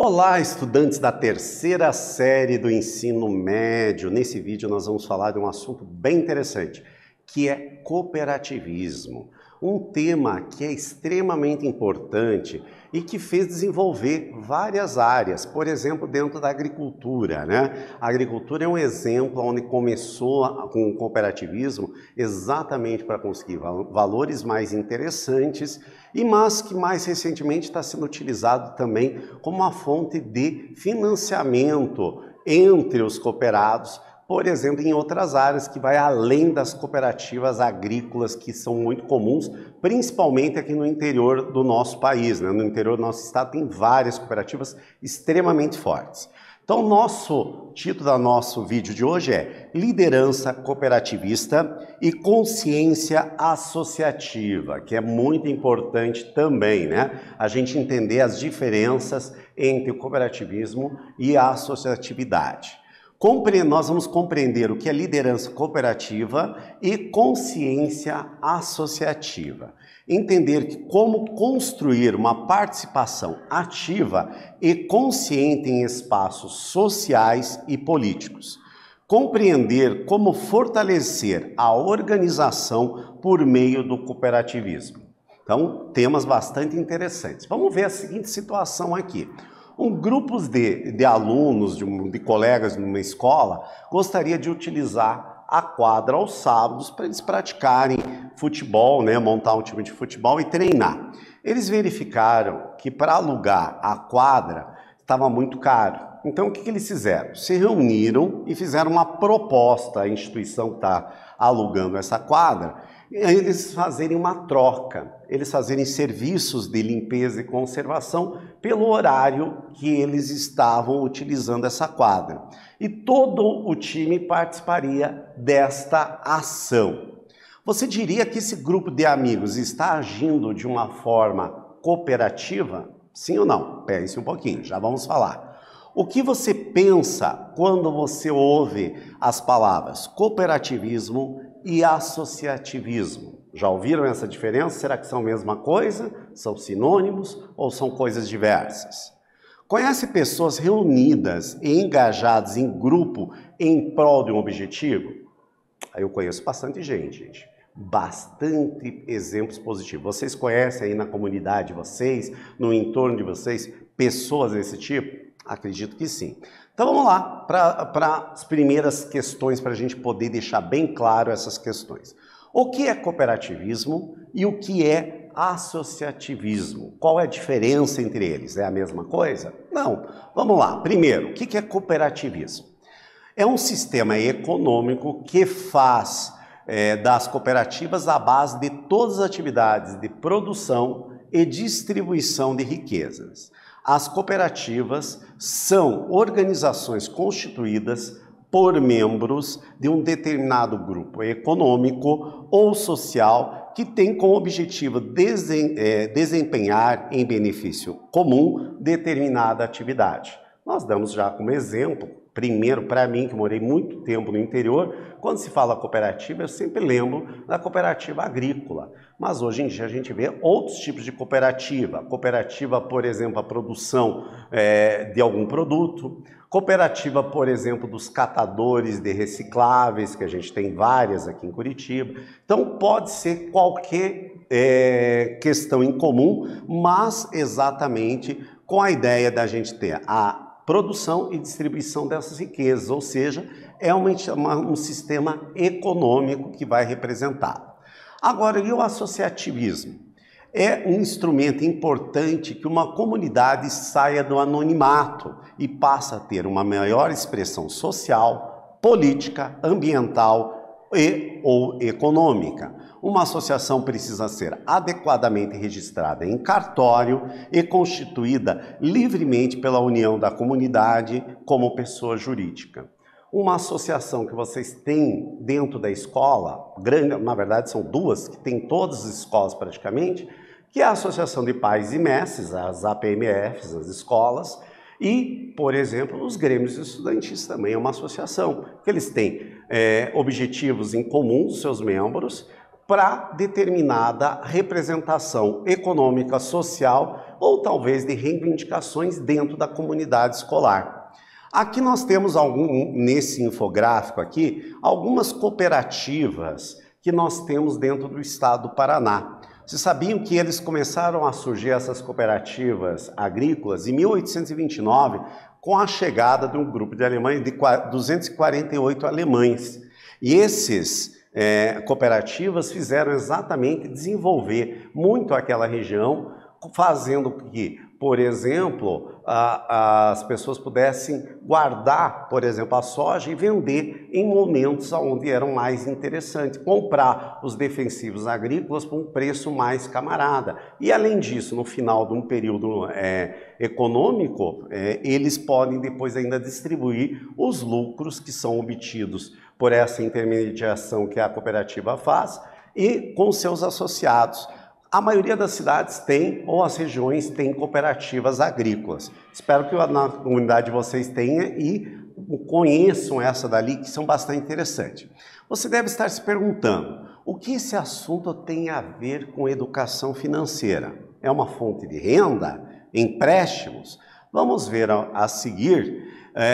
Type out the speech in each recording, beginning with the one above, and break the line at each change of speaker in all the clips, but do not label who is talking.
Olá, estudantes da terceira série do ensino médio. Nesse vídeo nós vamos falar de um assunto bem interessante, que é cooperativismo. Um tema que é extremamente importante e que fez desenvolver várias áreas, por exemplo, dentro da agricultura, né? A agricultura é um exemplo onde começou com o cooperativismo exatamente para conseguir valores mais interessantes, mas que mais recentemente está sendo utilizado também como uma fonte de financiamento entre os cooperados, por exemplo, em outras áreas que vai além das cooperativas agrícolas que são muito comuns, principalmente aqui no interior do nosso país, né? No interior do nosso estado tem várias cooperativas extremamente fortes. Então, o título do nosso vídeo de hoje é Liderança Cooperativista e Consciência Associativa, que é muito importante também, né? A gente entender as diferenças entre o cooperativismo e a associatividade. Nós vamos compreender o que é liderança cooperativa e consciência associativa. Entender que como construir uma participação ativa e consciente em espaços sociais e políticos. Compreender como fortalecer a organização por meio do cooperativismo. Então, temas bastante interessantes. Vamos ver a seguinte situação aqui. Um grupo de alunos, de colegas de uma escola, gostaria de utilizar a quadra aos sábados para eles praticarem futebol, né, montar um time de futebol e treinar. Eles verificaram que para alugar a quadra estava muito caro. Então, o que eles fizeram? Se reuniram e fizeram uma proposta à instituição que está alugando essa quadra, eles fazerem uma troca, eles fazerem serviços de limpeza e conservação pelo horário que eles estavam utilizando essa quadra. E todo o time participaria desta ação. Você diria que esse grupo de amigos está agindo de uma forma cooperativa? Sim ou não? Pense um pouquinho, já vamos falar. O que você pensa quando você ouve as palavras cooperativismo e associativismo? Já ouviram essa diferença? Será que são a mesma coisa? São sinônimos ou são coisas diversas? Conhece pessoas reunidas e engajadas em grupo em prol de um objetivo? Eu conheço bastante gente. Bastante exemplos positivos. Vocês conhecem aí na comunidade de vocês, no entorno de vocês, pessoas desse tipo? Acredito que sim. Então vamos lá para as primeiras questões, para a gente poder deixar bem claro essas questões. O que é cooperativismo e o que é associativismo? Qual é a diferença entre eles? É a mesma coisa? Não. Vamos lá. Primeiro, o que é cooperativismo? É um sistema econômico que faz das cooperativas a base de todas as atividades de produção e distribuição de riquezas. As cooperativas são organizações constituídas por membros de um determinado grupo econômico ou social que tem como objetivo desempenhar em benefício comum determinada atividade. Nós damos já como exemplo, primeiro para mim, que morei muito tempo no interior, quando se fala cooperativa, eu sempre lembro da cooperativa agrícola. Mas hoje em dia a gente vê outros tipos de cooperativa. Cooperativa, por exemplo, a produção de algum produto. Cooperativa, por exemplo, dos catadores de recicláveis, que a gente tem várias aqui em Curitiba. Então pode ser qualquer questão em comum, mas exatamente com a ideia da gente ter a produção e distribuição dessas riquezas, ou seja, é um sistema econômico que vai representar. Agora, e o associativismo? É um instrumento importante que uma comunidade saia do anonimato e passe a ter uma maior expressão social, política, ambiental ou econômica. Uma associação precisa ser adequadamente registrada em cartório e constituída livremente pela união da comunidade como pessoa jurídica. Uma associação que vocês têm dentro da escola, na verdade são duas, que tem todas as escolas praticamente, que é a Associação de Pais e Mestres, as APMFs, as escolas, e, por exemplo, os grêmios estudantis também é uma associação, que eles têm objetivos em comum dos seus membros, para determinada representação econômica, social ou talvez de reivindicações dentro da comunidade escolar. Aqui nós temos nesse infográfico aqui, algumas cooperativas que nós temos dentro do estado do Paraná. Vocês sabiam que eles começaram a surgir, essas cooperativas agrícolas, em 1829, com a chegada de um grupo de alemães, de 248 alemães. E esses cooperativas fizeram exatamente desenvolver muito aquela região, fazendo que, por exemplo, as pessoas pudessem guardar, por exemplo, a soja e vender em momentos onde eram mais interessantes, comprar os defensivos agrícolas por um preço mais camarada. E, além disso, no final de um período econômico, eles podem depois ainda distribuir os lucros que são obtidos por essa intermediação que a cooperativa faz e com seus associados. A maioria das cidades tem, ou as regiões têm, cooperativas agrícolas. Espero que na comunidade de vocês tenha e conheçam essa dali, que são bastante interessantes. Você deve estar se perguntando, o que esse assunto tem a ver com educação financeira? É uma fonte de renda? Empréstimos? Vamos ver a seguir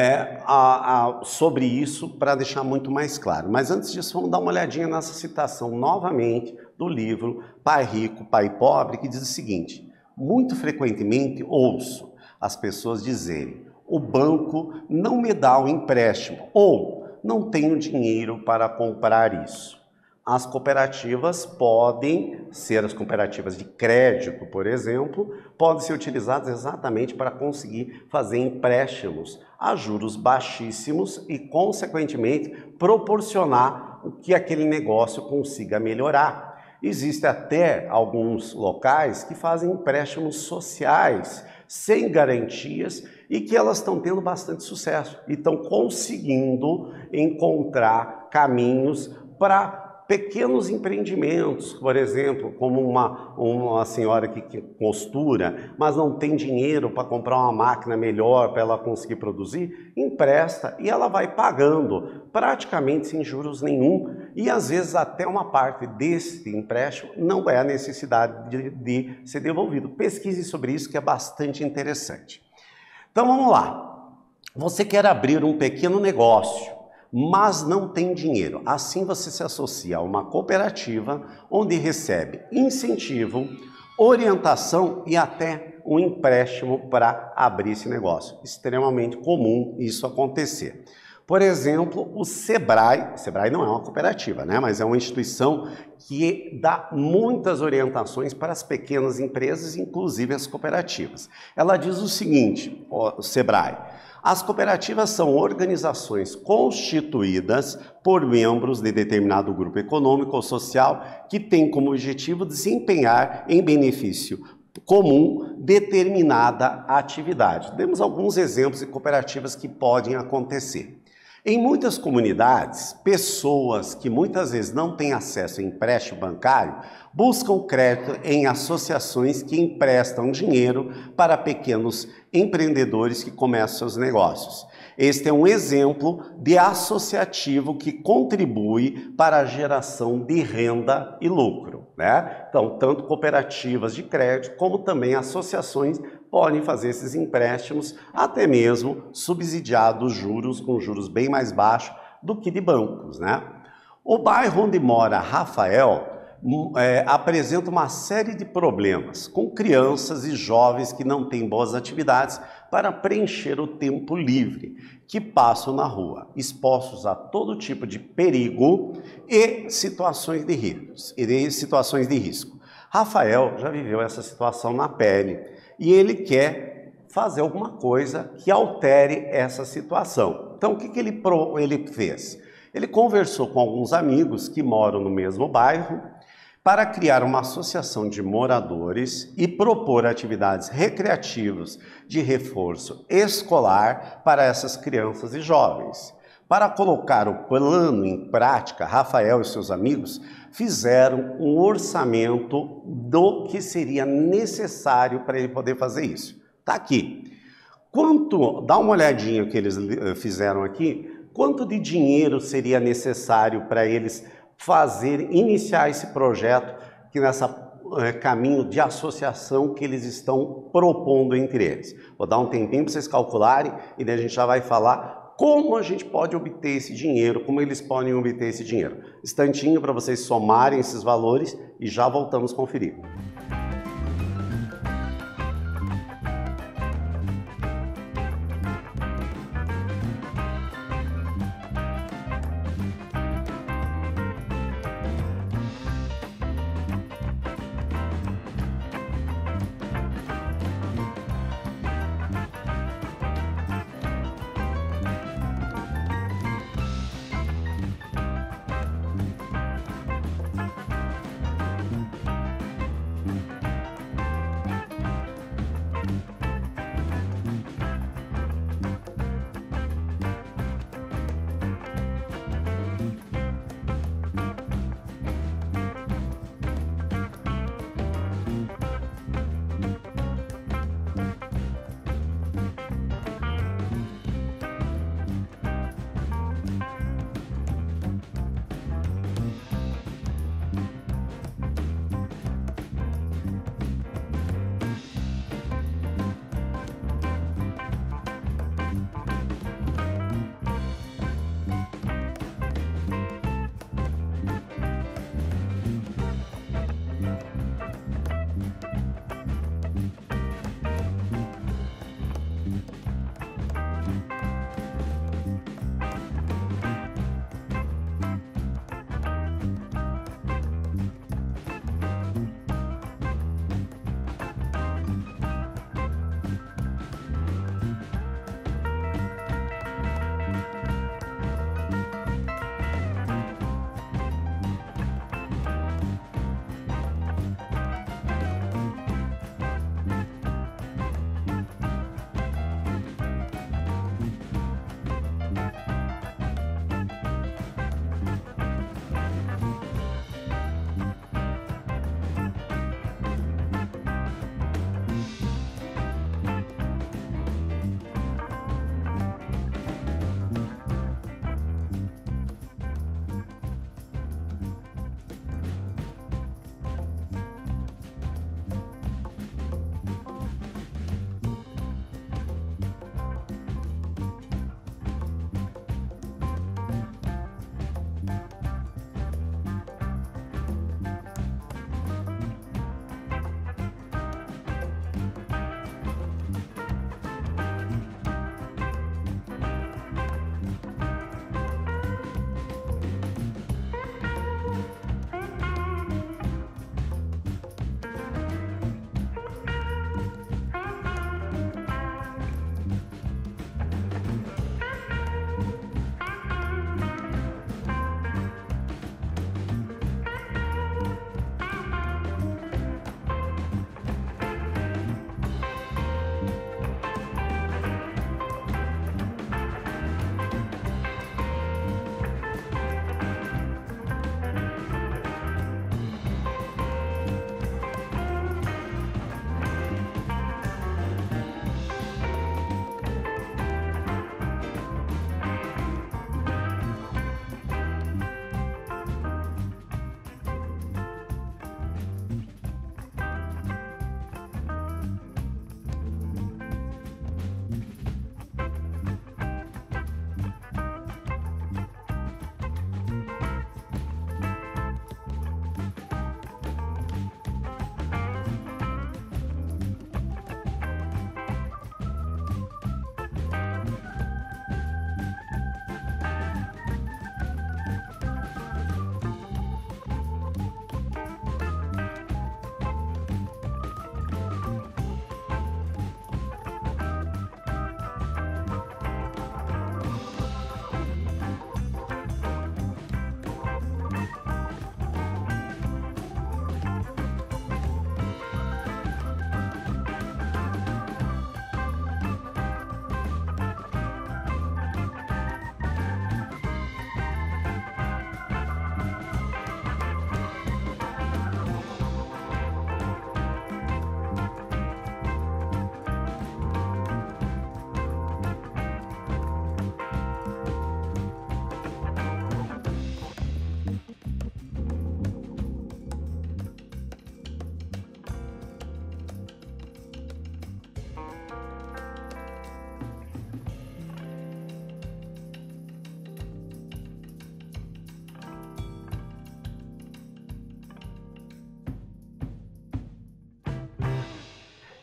sobre isso para deixar muito mais claro. Mas antes disso, vamos dar uma olhadinha nessa citação novamente do livro Pai Rico, Pai Pobre, que diz o seguinte: muito frequentemente ouço as pessoas dizerem: o banco não me dá um empréstimo, ou não tenho dinheiro para comprar isso. As cooperativas podem ser, as cooperativas de crédito, por exemplo, podem ser utilizadas exatamente para conseguir fazer empréstimos a juros baixíssimos e, consequentemente, proporcionar o que aquele negócio consiga melhorar. Existem até alguns locais que fazem empréstimos sociais, sem garantias, e que elas estão tendo bastante sucesso e estão conseguindo encontrar caminhos para pequenos empreendimentos, por exemplo, como uma senhora que costura, mas não tem dinheiro para comprar uma máquina melhor para ela conseguir produzir, empresta e ela vai pagando praticamente sem juros nenhum, e às vezes até uma parte desse empréstimo não é a necessidade de ser devolvido. Pesquise sobre isso, que é bastante interessante. Então vamos lá. Você quer abrir um pequeno negócio, mas não tem dinheiro. Assim você se associa a uma cooperativa onde recebe incentivo, orientação e até um empréstimo para abrir esse negócio. Extremamente comum isso acontecer. Por exemplo, o Sebrae não é uma cooperativa, né? Mas é uma instituição que dá muitas orientações para as pequenas empresas, inclusive as cooperativas. Ela diz o seguinte, o Sebrae: as cooperativas são organizações constituídas por membros de determinado grupo econômico ou social que têm como objetivo desempenhar em benefício comum determinada atividade. Demos alguns exemplos de cooperativas que podem acontecer. Em muitas comunidades, pessoas que muitas vezes não têm acesso a empréstimo bancário buscam crédito em associações que emprestam dinheiro para pequenos empreendedores que começam seus negócios. Este é um exemplo de associativo que contribui para a geração de renda e lucro, né? Então, tanto cooperativas de crédito como também associações podem fazer esses empréstimos, até mesmo subsidiados juros, com juros bem mais baixos do que de bancos, né? O bairro onde mora Rafael apresenta uma série de problemas com crianças e jovens que não têm boas atividades para preencher o tempo livre, que passam na rua, expostos a todo tipo de perigo e situações de risco. Rafael já viveu essa situação na pele e ele quer fazer alguma coisa que altere essa situação. Então, o que ele fez? Ele conversou com alguns amigos que moram no mesmo bairro para criar uma associação de moradores e propor atividades recreativas de reforço escolar para essas crianças e jovens. Para colocar o plano em prática, Rafael e seus amigos fizeram um orçamento do que seria necessário para ele poder fazer isso. Está aqui. Dá uma olhadinha que eles fizeram aqui. Quanto de dinheiro seria necessário para eles iniciar esse projeto, que nessa caminho de associação que eles estão propondo entre eles. Vou dar um tempinho para vocês calcularem e daí a gente já vai falar como a gente pode obter esse dinheiro, como eles podem obter esse dinheiro. Instantinho para vocês somarem esses valores e já voltamos a conferir.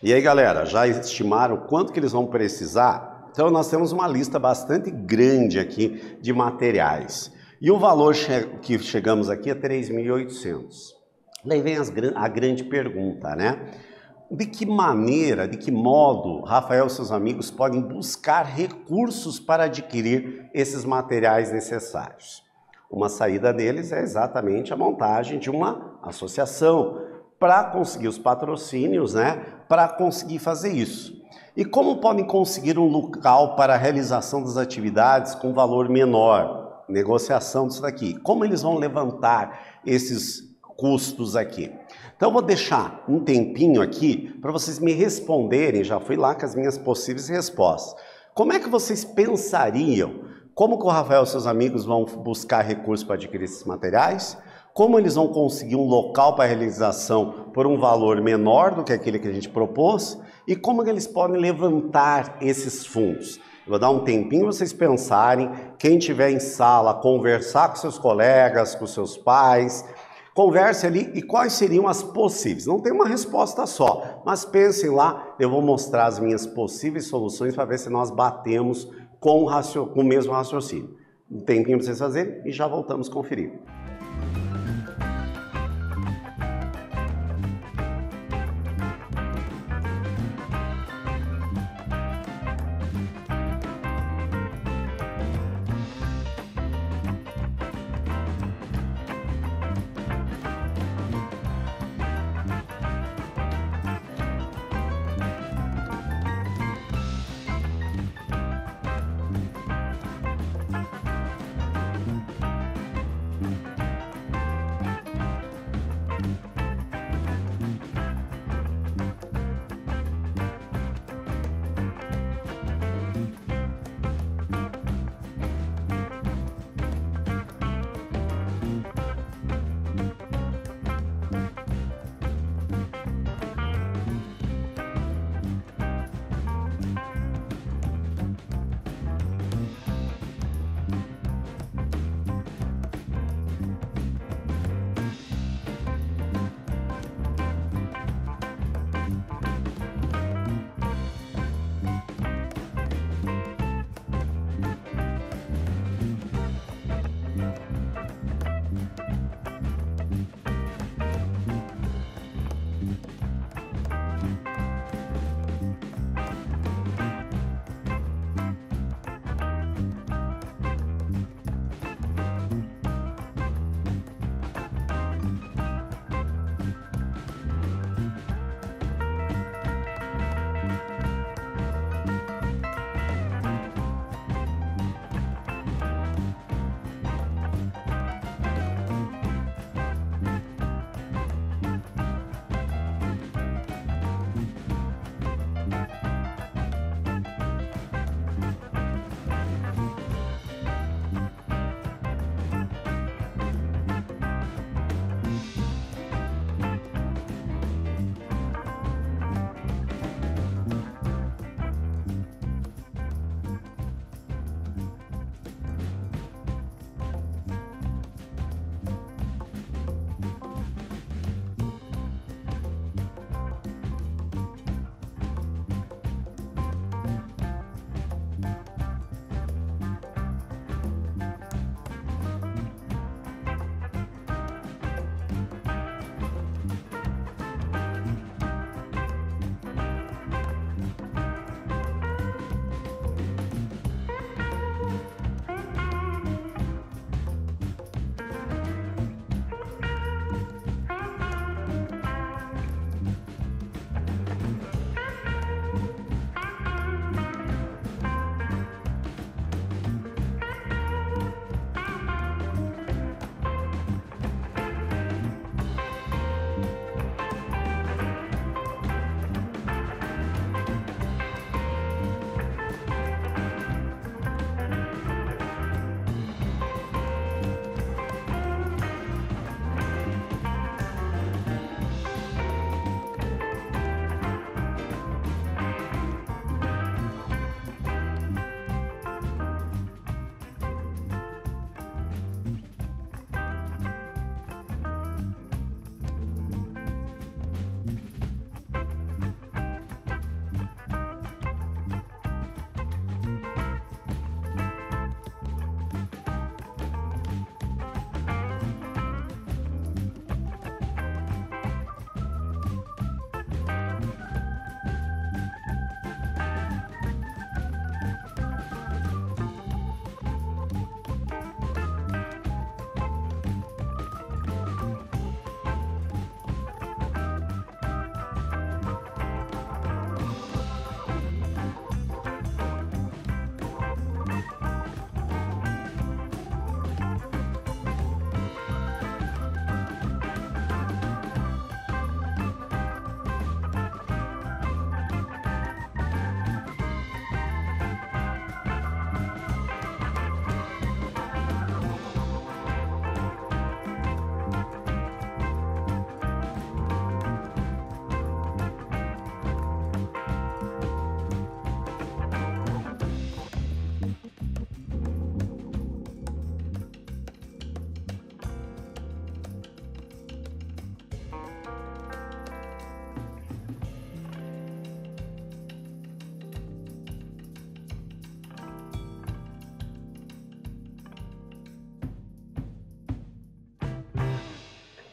E aí, galera, já estimaram quanto que eles vão precisar? Então, nós temos uma lista bastante grande aqui de materiais. E o valor que chegamos aqui é 3.800. Daí vem a grande pergunta, né? De que maneira, de que modo Rafael e seus amigos podem buscar recursos para adquirir esses materiais necessários? Uma saída deles é exatamente a montagem de uma associação para conseguir os patrocínios, né? Para conseguir fazer isso. E como podem conseguir um local para a realização das atividades com valor menor? Negociação disso daqui. Como eles vão levantar esses custos aqui? Então eu vou deixar um tempinho aqui para vocês me responderem, já fui lá com as minhas possíveis respostas. Como é que vocês pensariam? Como que o Rafael e seus amigos vão buscar recursos para adquirir esses materiais? Como eles vão conseguir um local para a realização por um valor menor do que aquele que a gente propôs? E como que eles podem levantar esses fundos? Eu vou dar um tempinho para vocês pensarem, quem estiver em sala, conversar com seus colegas, com seus pais, converse ali e quais seriam as possíveis. Não tem uma resposta só, mas pensem lá, eu vou mostrar as minhas possíveis soluções para ver se nós batemos com o mesmo raciocínio. Um tempinho para vocês fazerem e já voltamos a conferir.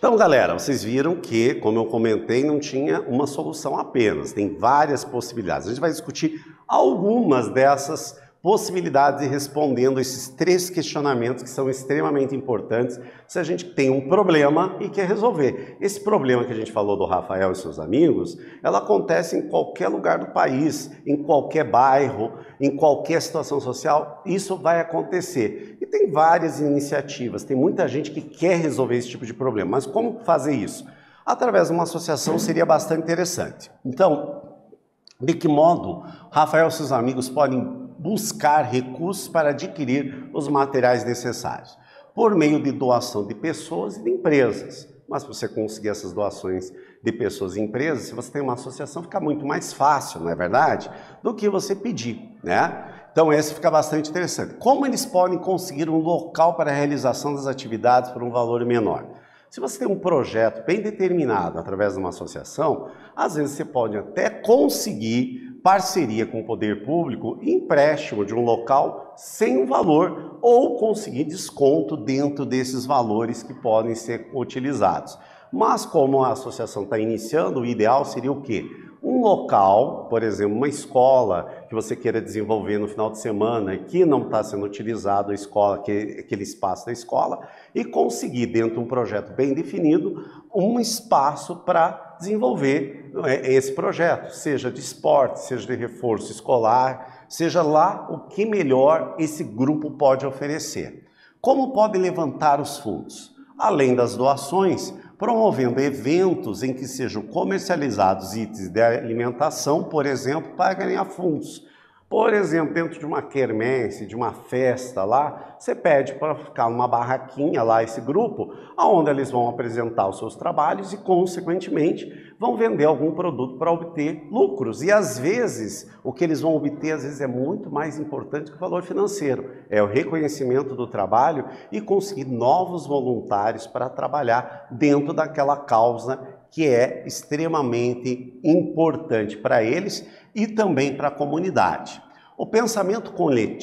Então, galera, vocês viram que, como eu comentei, não tinha uma solução apenas, tem várias possibilidades. A gente vai discutir algumas dessas possibilidades e respondendo esses 3 questionamentos que são extremamente importantes se a gente tem um problema e quer resolver. Esse problema que a gente falou do Rafael e seus amigos, ela acontece em qualquer lugar do país, em qualquer bairro, em qualquer situação social, isso vai acontecer. E tem várias iniciativas, tem muita gente que quer resolver esse tipo de problema, mas como fazer isso? Através de uma associação seria bastante interessante. Então, de que modo Rafael e seus amigos podem buscar recursos para adquirir os materiais necessários? Por meio de doação de pessoas e de empresas. Mas para você conseguir essas doações de pessoas e empresas, se você tem uma associação, fica muito mais fácil, não é verdade? Do que você pedir, né? Então esse fica bastante interessante. Como eles podem conseguir um local para a realização das atividades por um valor menor? Se você tem um projeto bem determinado através de uma associação, às vezes você pode até conseguir parceria com o poder público e empréstimo de um local sem um valor ou conseguir desconto dentro desses valores que podem ser utilizados. Mas como a associação está iniciando, o ideal seria o quê? Um local, por exemplo, uma escola que você queira desenvolver no final de semana que não está sendo utilizado a escola, aquele espaço da escola, e conseguir, dentro de um projeto bem definido, um espaço para desenvolver esse projeto, seja de esporte, seja de reforço escolar, seja lá o que melhor esse grupo pode oferecer. Como pode levantar os fundos? Além das doações, promovendo eventos em que sejam comercializados itens de alimentação, por exemplo, para ganhar fundos. Por exemplo, dentro de uma quermesse, de uma festa lá, você pede para ficar numa barraquinha lá, esse grupo, onde eles vão apresentar os seus trabalhos e, consequentemente, vão vender algum produto para obter lucros. E, às vezes, o que eles vão obter, às vezes, é muito mais importante que o valor financeiro. É o reconhecimento do trabalho e conseguir novos voluntários para trabalhar dentro daquela causa que é extremamente importante para eles e também para a comunidade. O pensamento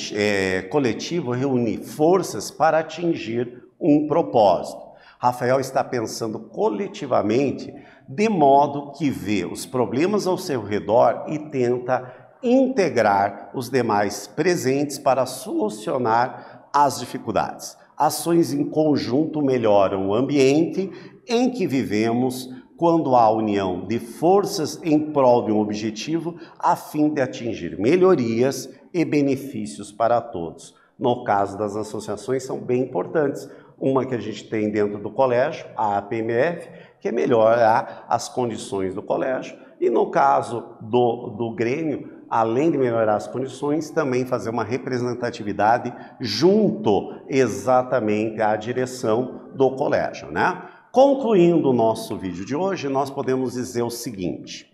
coletivo reúne forças para atingir um propósito. Rafael está pensando coletivamente de modo que vê os problemas ao seu redor e tenta integrar os demais presentes para solucionar as dificuldades. Ações em conjunto melhoram o ambiente em que vivemos quando há união de forças em prol de um objetivo a fim de atingir melhorias e benefícios para todos. No caso das associações, são bem importantes. Uma que a gente tem dentro do colégio, a APMF, que é melhorar as condições do colégio. E no caso do Grêmio, além de melhorar as condições, também fazer uma representatividade junto exatamente à direção do colégio, né? Concluindo o nosso vídeo de hoje, nós podemos dizer o seguinte,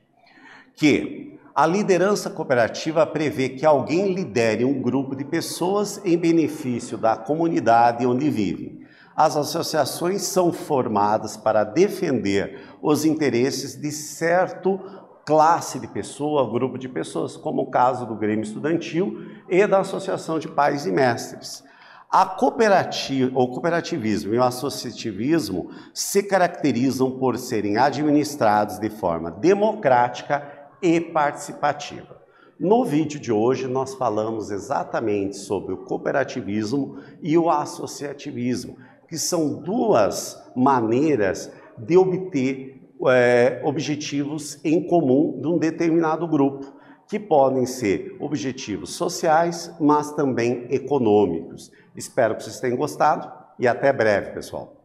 que a liderança cooperativa prevê que alguém lidere um grupo de pessoas em benefício da comunidade onde vivem. As associações são formadas para defender os interesses de certa classe de pessoa, grupo de pessoas, como o caso do Grêmio Estudantil e da Associação de Pais e Mestres. O cooperativismo e o associativismo se caracterizam por serem administrados de forma democrática e participativa. No vídeo de hoje nós falamos exatamente sobre o cooperativismo e o associativismo, que são duas maneiras de obter objetivos em comum de um determinado grupo, que podem ser objetivos sociais, mas também econômicos. Espero que vocês tenham gostado e até breve, pessoal.